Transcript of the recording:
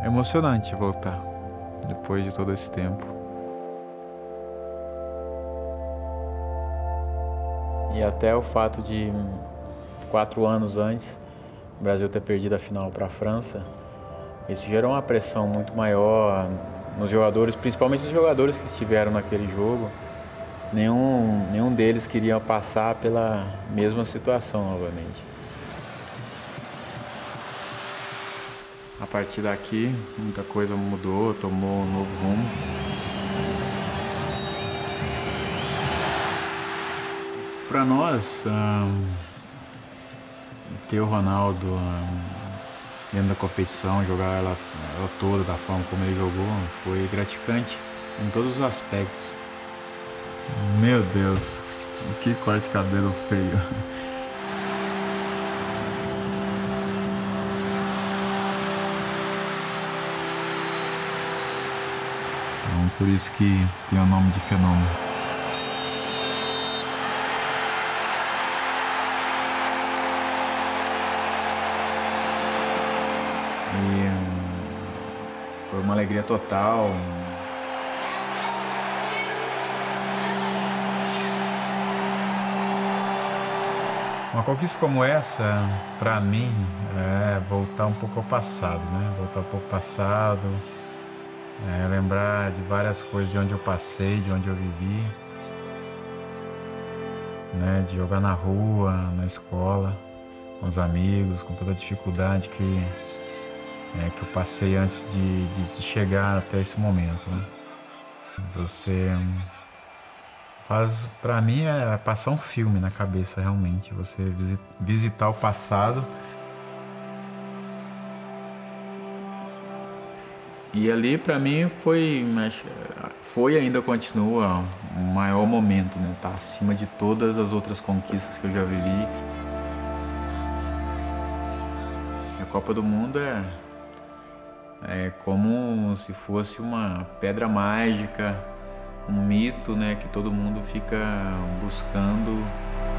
É emocionante voltar depois de todo esse tempo. E até o fato de 4 anos antes o Brasil ter perdido a final para a França, isso gerou uma pressão muito maior nos jogadores, principalmente os jogadores que estiveram naquele jogo. Nenhum deles queria passar pela mesma situação novamente. A partir daqui, muita coisa mudou, tomou um novo rumo. Para nós, ter o Ronaldo dentro da competição, jogar ela toda da forma como ele jogou, foi gratificante em todos os aspectos. Meu Deus, que corte de cabelo feio. Então, por isso que tem o nome de fenômeno. E foi uma alegria total. Uma conquista como essa, pra mim, é voltar um pouco ao passado, né? Voltar um pouco ao passado, lembrar de várias coisas de onde eu passei, de onde eu vivi, né? De jogar na rua, na escola, com os amigos, com toda a dificuldade que eu passei antes de chegar até esse momento, né? Você pra mim é passar um filme na cabeça, realmente. Você visitar o passado. E ali pra mim foi e ainda continua o maior momento, né? Tá acima de todas as outras conquistas que eu já vivi. A Copa do Mundo é como se fosse uma pedra mágica, um mito, né, que todo mundo fica buscando